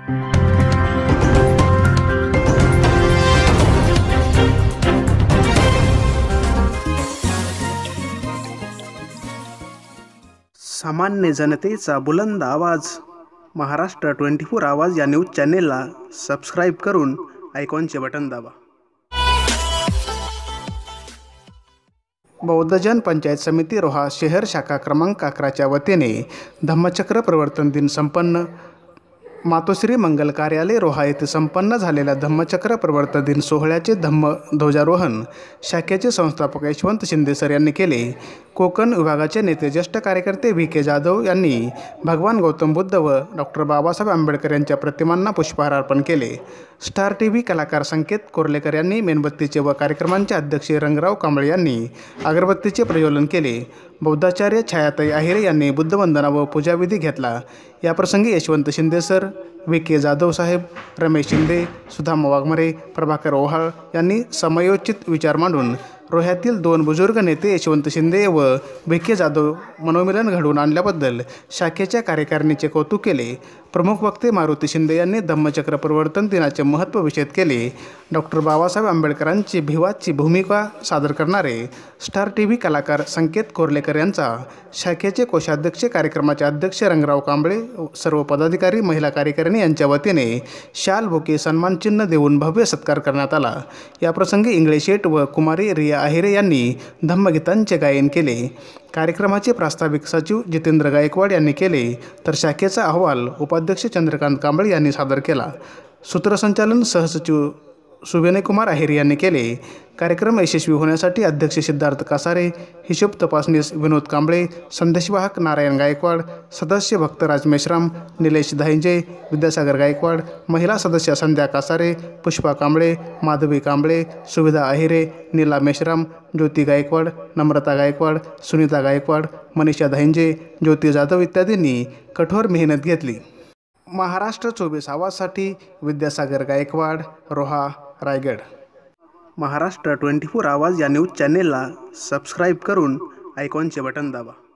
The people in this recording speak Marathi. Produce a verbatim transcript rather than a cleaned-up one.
सामान्य जनतेचा बुलंद आवाज महाराष्ट्र ट्वेंटी फोर आवाज या न्यूज चॅनेलला सबस्क्राईब करून आयकॉनचे बटन दाबा। बौद्धजन पंचायत समिती रोहा शहर शाखा क्रमांक अकराच्या वतीने धम्मचक्र प्रवर्तन दिन संपन्न। मातोश्री मंगल कार्यालय रोहा येथे संपन्न झालेल्या धम्मचक्र प्रवर्तन दिन सोहळ्याचे धम्म ध्वजारोहण शाखेचे संस्थापक यशवंत शिंदे सर यांनी केले। कोकण विभागाचे नेते ज्येष्ठ कार्यकर्ते व्ही के जाधव यांनी भगवान गौतम बुद्ध व डॉक्टर बाबासाहेब आंबेडकर यांच्या प्रतिमांना पुष्पहार अर्पण केले। स्टार टीव्ही कलाकार संकेत कोर्लेकर यांनी मेणबत्तीचे व कार्यक्रमांचे अध्यक्ष रंगराव कांबळे यांनी अगरबत्तीचे प्रज्वलन केले। बौद्धाचार्य छायाताई आहिरे यांनी बुद्धवंदना व पूजाविधी घेतला। याप्रसंगी Yashwant Shinde sir, V K Jadhav saheb, Ramesh Shinde, Sudham Waghmare, Prabhakar Ohal यांनी समयोचित विचार मांडून रोह्यातील दोन बुजुर्ग नेते यशवंत शिंदे व व्ही के जाधव मनोमिलन घडवून आणल्याबद्दल शाखेच्या कार्यकारिणीचे कौतुक केले। प्रमुख वक्ते मारुती शिंदे यांनी धम्मचक्र प्रवर्तन दिनाचे महत्त्व विषद केले। डॉक्टर बाबासाहेब आंबेडकरांची भिवाची भूमिका सादर करणारे स्टार टीव्ही कलाकार संकेत कोर्लेकर यांचा, शाखेचे कोषाध्यक्ष कार्यक्रमाचे अध्यक्ष रंगराव कांबळे, सर्व पदाधिकारी महिला कार्यकारिणी यांच्या वतीने शाल बुके सन्मानचिन्ह देऊन भव्य सत्कार करण्यात आला। याप्रसंगी इंगळे शेठ व कुमारी रिया आहिरे यांनी धम्मगीतांचे गायन केले। कार्यक्रमाचे प्रास्ताविक सचिव जितेंद्र गायकवाड यांनी केले, तर शाखेचा अहवाल उपाध्यक्ष चंद्रकांत कांबळे यांनी सादर केला। सूत्रसंचालन सहसचिव सुविनयकुमार आहिरे यांनी केले। कार्यक्रम यशस्वी होण्यासाठी अध्यक्ष सिद्धार्थ कासारे, हिशोब तपासनीस विनोद कांबळे, संदेशवाहक नारायण गायकवाड, सदस्य भक्तराज मेश्राम, निलेश धायंजे, विद्यासागर गायकवाड, महिला सदस्य संध्या कासारे, पुष्पा कांबळे, माधवी कांबळे, सुविधा आहिरे, नीला मेश्राम, ज्योती गायकवाड, नम्रता गायकवाड, सुनीता गायकवाड, मनीषा धायंजे, ज्योती जाधव इत्यादींनी कठोर मेहनत घेतली। महाराष्ट्र चोवीस आवाजसाठी विद्यासागर गायकवाड, रोहा, रायगड। महाराष्ट्र ट्वेंटी फोर आवाज या न्यूज चॅनेलला सबस्क्राईब करून आयकॉनचे बटन दाबा।